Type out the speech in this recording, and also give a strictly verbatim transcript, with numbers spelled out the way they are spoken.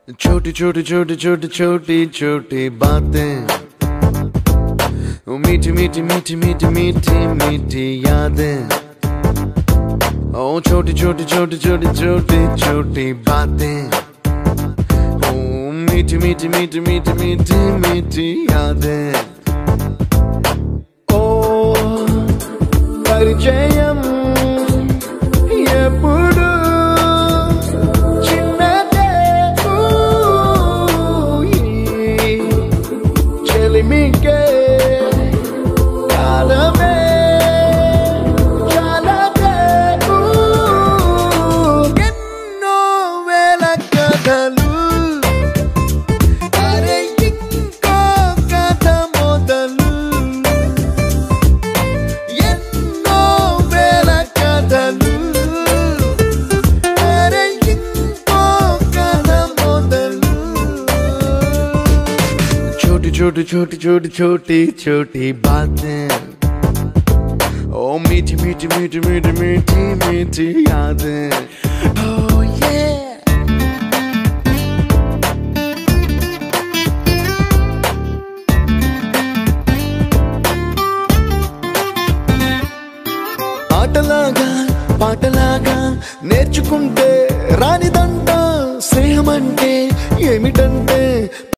छोटी छोटी छोटी छोटी छोटी छोटी बातें, मीठी मीठी मीठी मीठी मीठी मीठी यादें। ओ छोटी छोटी छोटी छोटी छोटी छोटी बातें, ओ मीठी मीठी मीठी मीठी मीठी मीठी यादें। ओ परिचयम ఎప్పుడు చిన్నదే చెలిమికే కాలమే చాలదే ఎన్నో వేల కథలు అరే ఇంకో కథ మొదలు ఎన్నో వేల కథలు छोटी छोटी छोटी छोटी छोटी बातें, ओ मीठी मीठी मीठी मीठी मीठी मीठी यादें। Oh yeah, ఆటలాగా పాటలాగా నేర్చుకుంటే రానిదంట